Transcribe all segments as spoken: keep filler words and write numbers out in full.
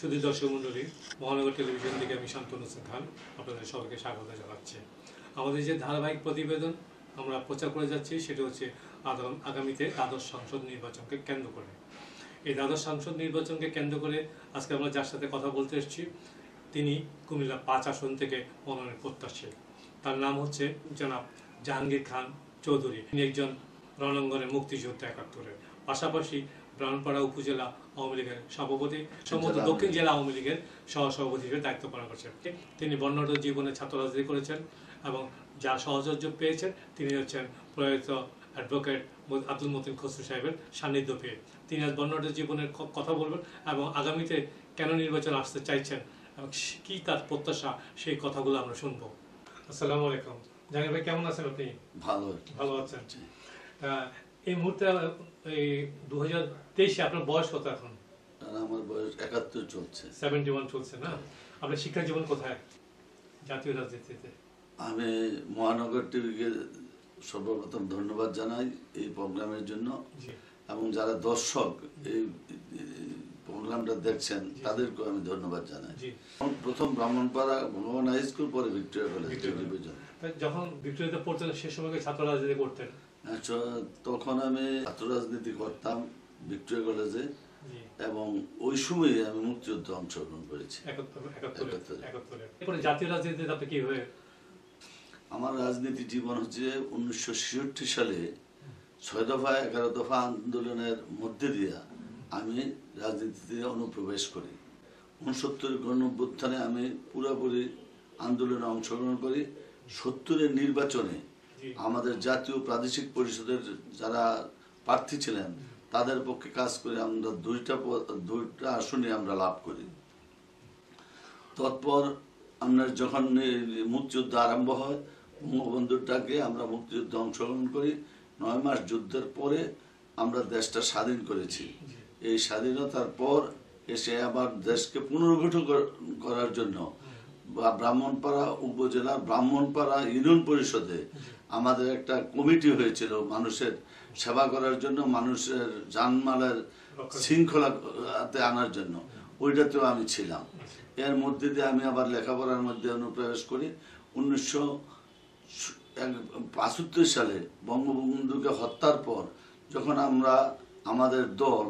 শুধু দর্শক মণ্ডলী, মহানগর টেলিভিশন থেকে আমি শান্তনু খান আপনাদের সবাইকে স্বাগত জানাচ্ছি। আমাদের যে ধারাবাহিক প্রতিবেদন আমরা প্রচার করে যাচ্ছি সেটা হচ্ছে আগামীতে দ্বাদশ সংসদ নির্বাচনকে কেন্দ্র করে। এই দ্বাদশ সংসদ নির্বাচনকে কেন্দ্র করে আজকে আমরা যার সাথে কথা বলতে এসেছি তিনি কুমিল্লা পাঁচ আসন থেকে মনোনয়ন প্রত্যাশী। তার নাম হচ্ছে জনাব জাহাঙ্গীর খান চৌধুরী। তিনি একজন রণাঙ্গনের মুক্তিযোদ্ধা একাত্তরের, পাশাপাশি ব্রাহ্মণপাড়া উপজেলা আওয়ামী লীগের সভাপতি, সম্ভবত দক্ষিণ জেলা আওয়ামী লীগের সহসভাপতি হিসেবে দায়িত্ব পালন করছেন। তিনি বর্ণাঢ্য জীবনে ছাত্র রাজনীতি করেছেন এবং যার সহযোগ্য পেয়েছেন তিনি হচ্ছেন প্রয়াত অ্যাডভোকেট আব্দুল মতিন খসরু সাহেবের সান্নিধ্য পেয়ে তিনি আজ বর্ণাঢ্য জীবনের কথা বলবেন এবং আগামীতে কেন নির্বাচন আসতে চাইছেন এবং কি তার প্রত্যাশা সেই কথাগুলো আমরা শুনবো। আসসালামু আলাইকুম জাহাঙ্গীর ভাই, কেমন আছেন আপনি? ভালো ভালো আছেন। এই মুহূর্তে এই দু হাজার তেইশে আপনার বয়স কত এখন? আমার বয়স একাত্তর চলছে, সেভেন্টি ওয়ান চলছে না? আপনার শিক্ষা জীবন কোথায় জাতীয় রাজনীতিতে? আমি মহানগর টিভিকে সর্বপ্রথম ধন্যবাদ জানাই এই প্রোগ্রামের জন্য এবং যারা দর্শক এই প্রোগ্রামটা দেখছেন তাদেরকে আমি ধন্যবাদ জানাই। প্রথম ব্রাহ্মণপাড়া ভগবান হাই স্কুল, পরে ভিক্টোরিয়া কলেজ। যখন ভিক্টোরিয়াতে পড়তেন সে সময় ছাত্র রাজনীতি করতেন? তখন আমি ছাত্র রাজনীতি করতাম ভিক্টোরিয়া কলেজে এবং ওই সময় আমি মুক্তিযুদ্ধে অংশগ্রহণ করেছি। জাতীয় রাজনীতিতে আপনি কি হয়ে? আমার রাজনীতি জীবন হচ্ছে উনিশশো ছেষট্টি সালে ছয় দফা এগারো দফা আন্দোলনের মধ্যে দিয়ে আমি রাজনীতিতে অনুপ্রবেশ করি। উনসত্তরের গণঅভ্যুত্থানে আমি পুরোপুরি আন্দোলনে অংশগ্রহণ করি। সত্তরের নির্বাচনে আমাদের জাতীয় প্রাদেশিক পরিষদের যারা প্রার্থী ছিলেন তাদের পক্ষে কাজ করে আমরা দুইটা দুইটা আসনে আমরা লাভ করি। তৎপর আমরা যখন মুক্তিযুদ্ধ আরম্ভ হয় বঙ্গবন্ধুর ডাকে আমরা মুক্তিযুদ্ধে অংশগ্রহণ করি। নয় মাস যুদ্ধের পরে আমরা দেশটা স্বাধীন করেছি। এই স্বাধীনতার পর এসে আবার দেশকে পুনর্গঠন করার জন্য ব্রাহ্মণপাড়া উপজেলা ব্রাহ্মণপাড়া ইউনিয়ন পরিষদে আমাদের একটা কমিটি হয়েছিল মানুষের সেবা করার জন্য, মানুষের জানমালের শৃঙ্খলাতে আনার জন্য। ওইটাতেও আমি ছিলাম। এর মধ্যে দিয়ে আমি আবার লেখাপড়ার মধ্যে অনুপ্রবেশ করি। উনিশশো পঁচাত্তর সালে বঙ্গবন্ধুকে হত্যার পর যখন আমরা আমাদের দল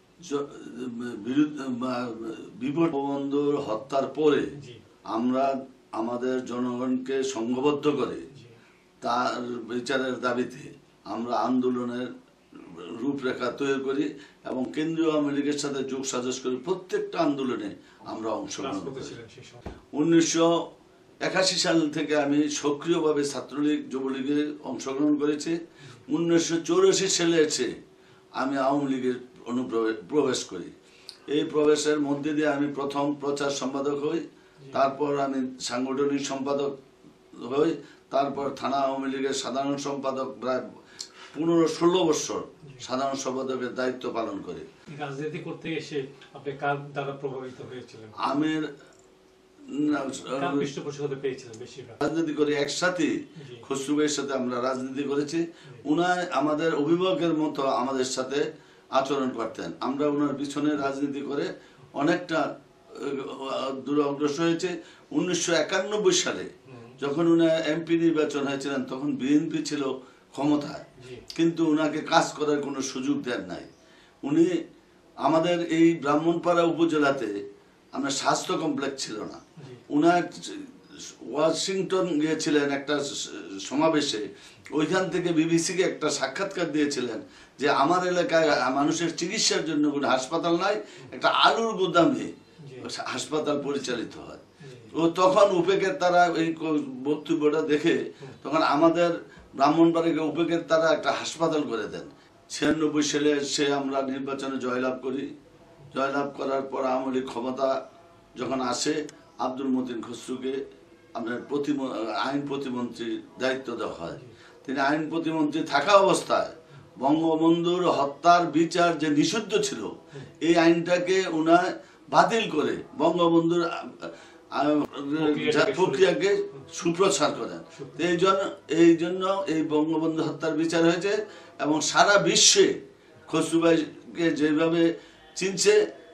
বঙ্গবন্ধুর হত্যার পরে আমরা আমাদের জনগণকে সংঘবদ্ধ করে তার বিচারের দাবিতে আমরা আন্দোলনের রূপরেখা তৈরি করি এবং কেন্দ্রীয় আওয়ামী লীগের সাথে যোগ সাজস করি। প্রত্যেকটা আন্দোলনে আমরা অংশগ্রহণ করি। উনিশশো একাশি সাল থেকে আমি সক্রিয়ভাবে ছাত্রলীগ যুবলীগে অংশগ্রহণ করেছি। উনিশশো চৌরাশি সালে এসে আমি আওয়ামী লীগের অনুপ্রবেশ প্রবেশ করি। এই প্রবেশের মধ্যে দিয়ে আমি প্রথম প্রচার সম্পাদক হই, তারপর আমি সাংগঠনিক সম্পাদক হই, তারপর থানা আওয়ামী লীগের সাধারণ সম্পাদক প্রায় পনেরো ষোলো বছর সাধারণ সম্পাদকের দায়িত্ব পালন করে। রাজনীতি করতে এসে আপনি কার দ্বারা প্রভাবিত হয়েছিলেন? আমি রাজনীতি করি একসাথে খসরু ভাইয়ের সাথে আমরা রাজনীতি করেছি। উনার আমাদের অভিভাবকের মতো আমাদের সাথে আচরণ করতেন। আমরা ওনার পিছনে রাজনীতি করে অনেকটা দূর অগ্রসর হয়েছে। উনিশশো একানব্বই সালে যখন উনি এমপি নির্বাচন হয়েছিলেন তখন বিএনপি ছিল ক্ষমতায়, কিন্তু উনাকে কাজ করার কোনো সুযোগ দেন নাই। উনি আমাদের এই ব্রাহ্মণপাড়া উপজেলাতে আমরা স্বাস্থ্য কমপ্লেক্স ছিল না। উনার ওয়াশিংটন গিয়েছিলেন একটা সমাবেশে, ওইখান থেকে বিবিসিকে একটা সাক্ষাৎকার দিয়েছিলেন যে আমার এলাকায় মানুষের চিকিৎসার জন্য কোনো হাসপাতাল নাই, একটা আলুর গুদামে হাসপাতাল পরিচালিত হয়। ও তখন উপেকের তারা এই বক্তব্যটা দেখে তখন আমাদের ব্রাহ্মণবাড়িকে উপেকের তারা একটা হাসপাতাল করে দেন। ছিয়ানব্বই সালে সে আমরা নির্বাচনে জয়লাভ করি। জয়লাভ করার পর আওয়ামী লীগ ক্ষমতা যখন আসে আব্দুল মতিন খসরুকে আপনার প্রতি আইন প্রতিমন্ত্রীর দায়িত্ব দেওয়া হয়। তিনি আইন প্রতিমন্ত্রী থাকা অবস্থায় বঙ্গবন্ধুর হত্যার বিচার যে নিষিদ্ধ ছিল এই আইনটাকে উনার বাতিল করে বঙ্গবন্ধুর প্রক্রিয়াকে সুপ্রচার করেন। এই জন্য এই জন্য এই বঙ্গবন্ধু হত্যার বিচার হয়েছে এবং সারা বিশ্বে খসরু ভাইকে যেভাবে চিনছে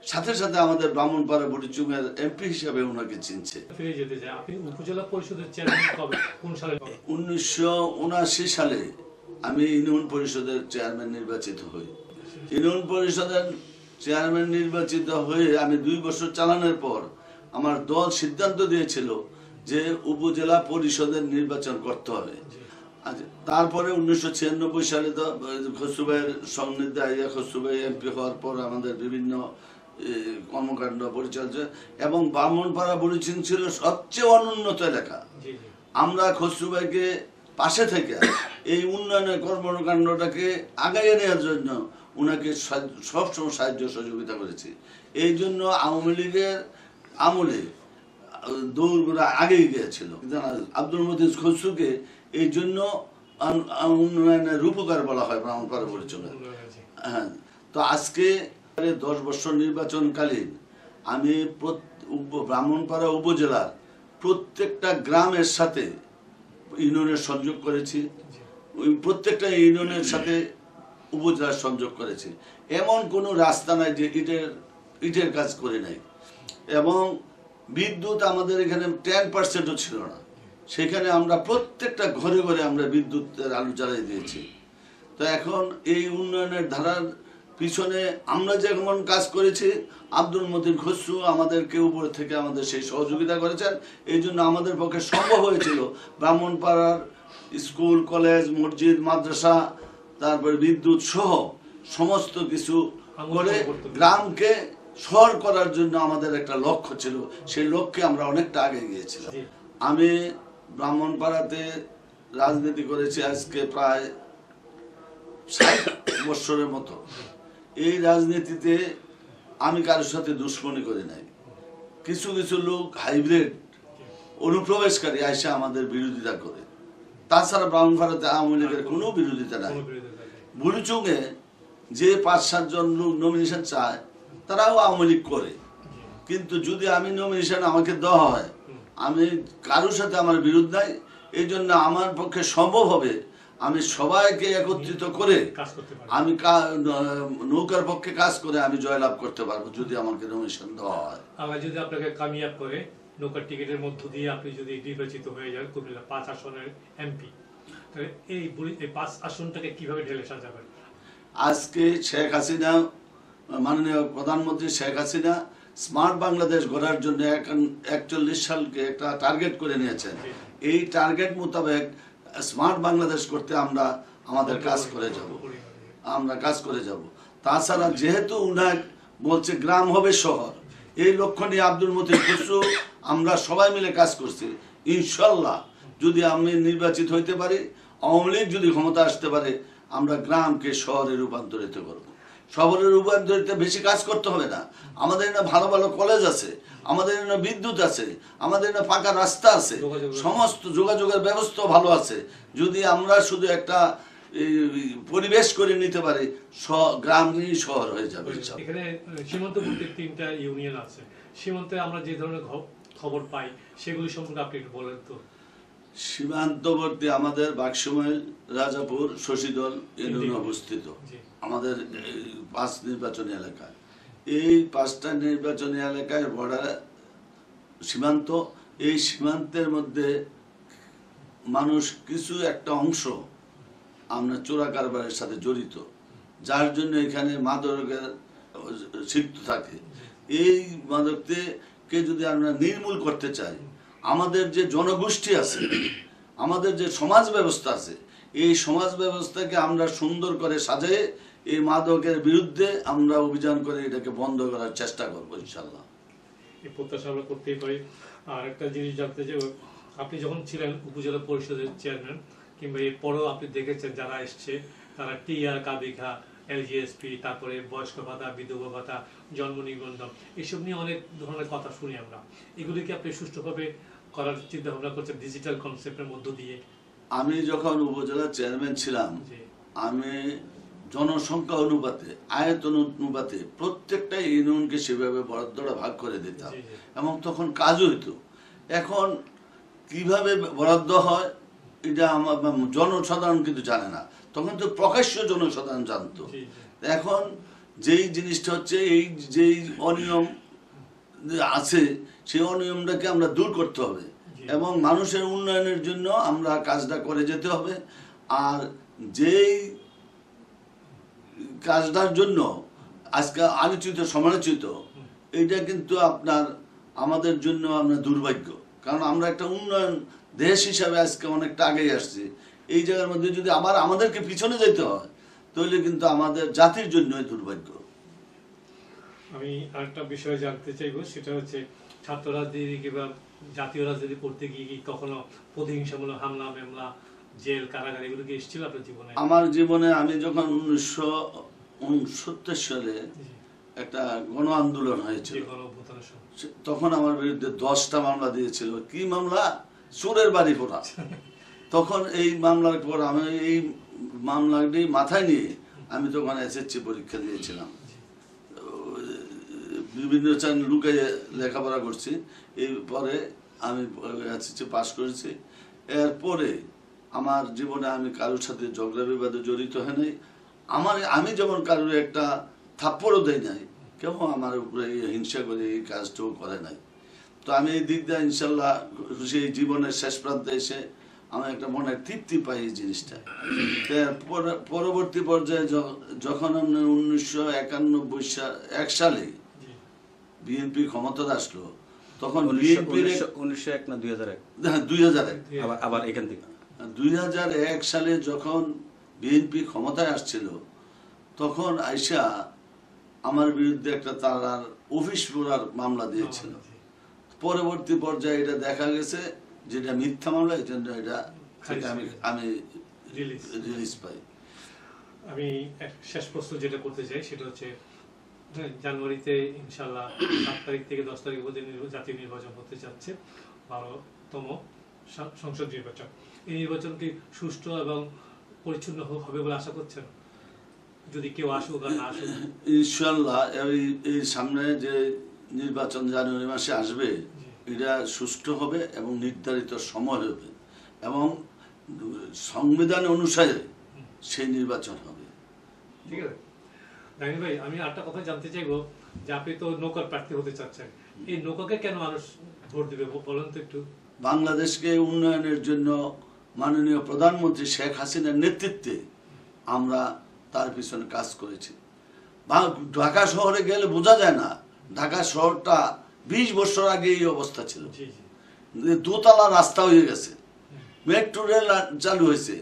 সাথে সাথে আমাদের ব্রাহ্মণপাড়া বুড়িচুঙের এমপি হিসাবে ওনাকে চিনছে। ফিরে যেতে চাই, আপনি উপজেলা পরিষদের চেয়ারম্যান কবে, কোন সালে? উনিশশো উনআশি সালে আমি ইউনিয়ন পরিষদের চেয়ারম্যান নির্বাচিত হই। ইউনিয়ন পরিষদের চেয়ারম্যান নির্বাচিত হয়ে আমি দুই বছর চালানোর পর আমার দল সিদ্ধান্ত দিয়েছিল যে উপজেলা পরিষদের নির্বাচন করতে হবে। তারপরে উনিশশো ছিয়ানব্বই সালে তো খসরু ভাইয়ের সান্নিধ্যে আইয়া খসরু ভাই এমপি হওয়ার পর আমাদের বিভিন্ন কর্মকাণ্ড পরিচালিত এবং ব্রাহ্মণপাড়া বুড়িচুং ছিল সবচেয়ে অনুন্নত এলাকা। আমরা খসরু ভাইকে পাশে থেকে এই উন্নয়নের কর্মকাণ্ডটাকে আগাইয়ে নেওয়ার জন্য উনাকে সবসময় সাহায্য সহযোগিতা করেছি। এই জন্য আওয়ামী লীগের আমলে দৌড়গুলো আগেই গিয়েছিল। আব্দুল মতিন খসরুকে এই জন্য উন্নয়নের রূপকার বলা হয় ব্রাহ্মণপাড়া বুড়িচুং। হ্যাঁ, তো আজকে দশ বছর নির্বাচনকালীন আমি ব্রাহ্মণপাড়া উপজেলার প্রত্যেকটা গ্রামের সাথে ইউনিয়নের সংযোগ করেছি, প্রত্যেকটা ইউনিয়নের সাথে উপজেলার সংযোগ করেছি। এমন কোনো রাস্তা নাই যে ইটের ইটের কাজ করে নাই। এবং বিদ্যুৎ আমাদের এখানে টেন পার্সেন্টও ছিল না, সেখানে আমরা প্রত্যেকটা ঘরে ঘরে আমরা বিদ্যুতের আলো জ্বালিয়ে দিয়েছি। তো এখন এই উন্নয়নের ধারার পিছনে আমরা যেমন কাজ করেছি, আব্দুল মতিন খসরু আমাদেরকে উপর থেকে আমাদের সেই সহযোগিতা করেছেন। এই জন্য আমাদের পক্ষে সম্ভব হয়েছিল ব্রাহ্মণপাড়ার স্কুল, কলেজ, মসজিদ, মাদ্রাসা, তারপরে বিদ্যুৎ সহ সমস্ত কিছু করে গ্রামকে শহর করার জন্য আমাদের একটা লক্ষ্য ছিল। সেই লক্ষ্যে আমরা অনেকটা আগে গিয়েছিলাম। আমি ব্রাহ্মণপাড়াতে রাজনীতি করেছি আজকে প্রায় ষাট বছরের মতো। এই রাজনীতিতে আমি কারোর সাথে দুশ্মনী করি নাই। কিছু কিছু লোক হাইব্রিড অনুপ্রবেশকারী আইসা আমাদের বিরোধিতা করে, তাছাড়া ব্রাহ্মণপাড়াতে আওয়ামী লীগের কোনো বিরোধিতা নাই। বুড়িচুঙে যে পাঁচ সাতজন লোক নমিনেশন চায় তারাও আওয়ামী লীগ করে, কিন্তু যদি আমি নমিনেশন আমাকে দেওয়া হয়, আমি কারোর সাথে আমার বিরোধ নাই। এই জন্য আমার পক্ষে সম্ভব হবে আমি সবাইকে একত্রিত করে আমি নৌকার পক্ষে কাজ করে আমি জয়লাভ করতে পারবো যদি আমাকে নমিনেশন দেওয়া হয়। আবার যদি আপনাকে কামিয়াব করে নৌকার টিকিটের মধ্য দিয়ে আপনি যদি নির্বাচিত হয়ে যান কুমিল্লা পাঁচ আসনের এমপি, তাহলে এই এই পাঁচ আসনটাকে কিভাবে ঢেলে সাজাবেন? আজকে শেখ হাসিনা, মাননীয় প্রধানমন্ত্রী শেখ হাসিনা স্মার্ট বাংলাদেশ গড়ার জন্য একচল্লিশ সালকে একটা টার্গেট করে নিয়েছেন। এই টার্গেট মোতাবেক স্মার্ট বাংলাদেশ করতে আমরা আমাদের কাজ করে যাব, আমরা কাজ করে যাব। তাছাড়া যেহেতু উনার বলছে গ্রাম হবে শহর, এই লক্ষ্য নিয়ে আব্দুল মতিন খসরু আমরা সবাই মিলে কাজ করছি। ইনশাল্লাহ যদি আমি নির্বাচিত হইতে পারি, আওয়ামী লীগ যদি ক্ষমতা আসতে পারে, আমরা গ্রামকে শহরে রূপান্তরিত করব। শহরে রূপান্তরিত বেশি কাজ করতে হবে না। আমাদের এখানে ভালো ভালো কলেজ আছে, আমাদের এখানে বিদ্যুৎ আছে, আমাদের এখানে পাকা রাস্তা আছে, সমস্ত যোগাযোগের ব্যবস্থা ভালো আছে। যদি আমরা শুধু একটা পরিবেশ করে নিতে পারি, গ্রাম নিয়ে শহর হয়ে যাবে। এখানে সীমান্তবর্তী তিনটা ইউনিয়ন আছে, সীমান্তে আমরা যে ধরনের খবর পাই সেগুলি সম্পর্কে আপনি একটু বলেন তো। সীমান্তবর্তী আমাদের বাক্সময়, রাজাপুর, শশীদল ইউনিয়ন অবস্থিত আমাদের পাঁচ নির্বাচনী এলাকায়। এই পাঁচটা নির্বাচনী এলাকায় বর্ডার সীমান্ত। এই সীমান্তের মধ্যে মানুষ কিছু একটা অংশ আমরা চোরা কারবারের সাথে জড়িত, যার জন্য এখানে মাদকের সিক্ত থাকে। এই মাদককে যদি আমরা নির্মূল করতে চাই, আমাদের যে জনগোষ্ঠী আছে, আমাদের যে সমাজ ব্যবস্থা আছে, এই সমাজ ব্যবস্থাকে আমরা সুন্দর করে সাজিয়ে এই মাদকের বিরুদ্ধে আমরা অভিযান করে এটাকে বন্ধ করার চেষ্টা করবো ইনশাল্লাহ। এই প্রত্যাশা আমরা করতেই পারি। আর একটা জিনিস জানতে যে আপনি যখন ছিলেন উপজেলা পরিষদের চেয়ারম্যান, কিংবা এরপরেও আপনি দেখেছেন যারা এসছে তারা টিআর, কাবিঘা, এলজিএসপি, তারপরে বয়স্ক ভাতা, বিধবা ভাতা, জন্ম নিবন্ধন, এসব নিয়ে অনেক ধরনের কথা শুনি আমরা। এগুলিকে আপনি সুষ্ঠুভাবে করার চিন্তা ভাবনা করছেন ডিজিটাল কনসেপ্টের মধ্য দিয়ে? আমি যখন উপজেলা চেয়ারম্যান ছিলাম, আমি জনসংখ্যা অনুপাতে, আয়তন অনুপাতে প্রত্যেকটা ইউনিয়নকে সেভাবে বরাদ্দটা ভাগ করে দিতাম এবং তখন কাজও হইতো। এখন কিভাবে বরাদ্দ হয় এটা আমার জনসাধারণ কিন্তু জানে না, তখন তো প্রকাশ্য জনসাধারণ জানতো। এখন যেই জিনিসটা হচ্ছে এই যেই অনিয়ম আছে সেই অনিয়মটাকে আমরা দূর করতে হবে এবং মানুষের উন্নয়নের জন্য আমরা কাজটা করে যেতে হবে। আর যেই কাজটার জন্য আজকে আলোচিত সমালোচিত এইটা কিন্তু আপনার আমাদের জন্য আমরা দুর্ভাগ্য, কারণ আমরা একটা উন্নয়ন দেশ হিসাবে আজকে অনেকটা আগেই আসছি। এই জায়গার মধ্যে যদি আবার আমাদেরকে পিছনে যেতে হয় তাহলে কিন্তু আমাদের জাতির জন্যই দুর্ভাগ্য। আমি আরেকটা বিষয় জানতে চাইবো, সেটা হচ্ছে ছাত্র রাজনীতি কিংবা জাতীয় রাজনীতি করতে গিয়ে কি কখনো প্রতিহিংসামূলক হামলা মামলা, জেল, কারাগার এগুলো কি এসেছিল আপনার জীবনে? আমার জীবনে আমি যখন উনিশশো উনসত্তর সালে একটা গণ আন্দোলন হয়েছিল, তখন আমার বিরুদ্ধে দশটা মামলা দিয়েছিল। কি মামলা? চোরের বাড়ি পোড়া। তখন এই মামলার পর আমি এই মামলাটি মাথায় নিয়ে আমি তখন এসএসসি পরীক্ষা দিয়েছিলাম, বিভিন্ন চ্যানেল লুকিয়ে লেখাপড়া করছি। এরপরে আমি এসএসসি পাস করেছি। এরপরে আমার জীবনে আমি কারোর সাথে ঝগড়া বিবাদে জড়িত হয় নাই। আমার আমি যেমন কারোর একটা থাপ্পড়ও দেয় নাই, কেউ আমার উপরে হিংসা করে এই কাজটাও করে নাই। তো আমি এই দিক দিয়ে ইনশাল্লাহ সেই জীবনের শেষ প্রান্তে এসে আমি একটা মনের তৃপ্তি পাই এই জিনিসটা। পরবর্তী পর্যায়ে যখন আমরা উনিশশো একানব্বই এক সালে বিএনপি ক্ষমতা আসলো, তখন বিএনপির উনিশশো এক না দুই হাজার এক দুই হাজার এক আবার এখান থেকে দুই হাজার এক সালে যখন বিএনপি ক্ষমতায় আসছিল, তখন আইসা আমার বিরুদ্ধে একটা তার অফিস পোড়ার মামলা দিয়েছিল। পরবর্তী পর্যায়ে এটা দেখা গেছে যেটা মিথ্যা মামলা, এই জন্য এটা আমি আমি রিলিজ পাই। আমি শেষ প্রশ্ন যেটা করতে চাই সেটা হচ্ছে, জানুয়ারিতে ইনশাল্লাহ সাত তারিখ থেকে দশ তারিখ পর্যন্ত জাতীয় নির্বাচন হতে যাচ্ছে, বারোতম সংসদ নির্বাচন। এই নির্বাচন কি সুষ্ঠু এবং পরিচ্ছন্ন হবে বলে আশা করছেন? যদি কেউ আসুক আর না আসুক, ইনশাল্লাহ এই সামনে যে নির্বাচন জানুয়ারি মাসে আসবে এটা সুষ্ঠু হবে এবং নির্ধারিত সময় হবে এবং সংবিধান অনুসারে সেই নির্বাচন হবে। ঠিক আছে রাহিম ভাই, আমি আরেকটা কথা জানতে চাইবো যে আপনি তো নৌকার প্রার্থী হতে চাচ্ছেন, এই নৌকাকে কেন মানুষ ভোট দিবে বলেন তো একটু। বাংলাদেশকে উন্নয়নের জন্য মাননীয় প্রধানমন্ত্রী শেখ হাসিনার নেতৃত্বে আমরা তার পিছনে কাজ করেছি। ঢাকা শহরে গেলে বোঝা যায় না, ঢাকা শহরটা বিশ বছর আগে এই অবস্থা ছিল। দোতলা রাস্তা হয়ে গেছে, মেট্রো রেল চালু হয়েছে,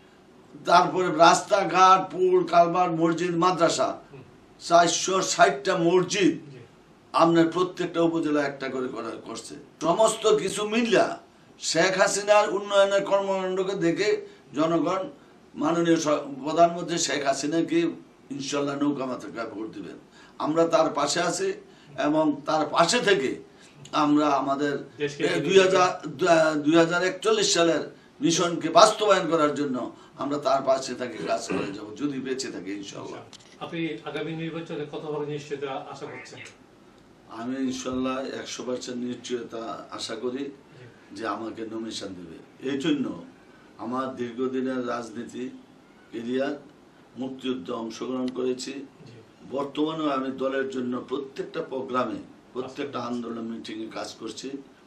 তারপরে রাস্তাঘাট, পুল, কালভার, মসজিদ, মাদ্রাসা, চারশো ষাটটা মসজিদ আপনার প্রত্যেকটা উপজেলা একটা করে করা করছে। সমস্ত কিছু মিলিয়া শেখ হাসিনার উন্নয়নের কর্মকাণ্ডকে দেখে জনগণ মাননীয় প্রধানমন্ত্রী শেখ হাসিনাকে ইনশাল্লাহ নৌকা মাথায় ভোট দিবেন। আমরা তার পাশে আছি এবং তার পাশে থেকে আমরা আমাদের দুই হাজার দুই হাজার একচল্লিশ সালের মিশনকে বাস্তবায়ন করার জন্য আমরা তার পাশে থাকি, কাজ করে যাব যদি বেঁচে থাকি ইনশাল্লাহ। আপনি আগামী নির্বাচনে কতভাবে নিশ্চয়তা আশা করছেন? আমি ইনশাল্লাহ একশো পার্সেন্ট নিশ্চয়তা আশা করি যে আমাকে নমিনেশন দেবে। এই জন্য আমার দীর্ঘদিনের রাজনীতি কেরিয়ার, মুক্তিযুদ্ধে অংশগ্রহণ করেছি, বর্তমানেও আমি দলের জন্য প্রত্যেকটা প্রোগ্রামে, প্রত্যেকটা আন্দোলন, মিটিংয়ে কাজ করছি।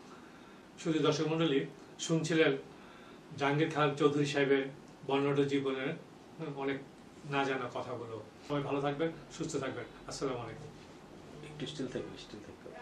শুধু দর্শক মন্ডলী শুনছিলেন জাহাঙ্গীর খান চৌধুরী সাহেবের বর্ণাঢ্য জীবনের অনেক না জানা কথাগুলো। সবাই ভালো থাকবেন, সুস্থ থাকবেন। আসসালামু আলাইকুম। একটু স্টিল থাকবে, স্টিল থাকবে।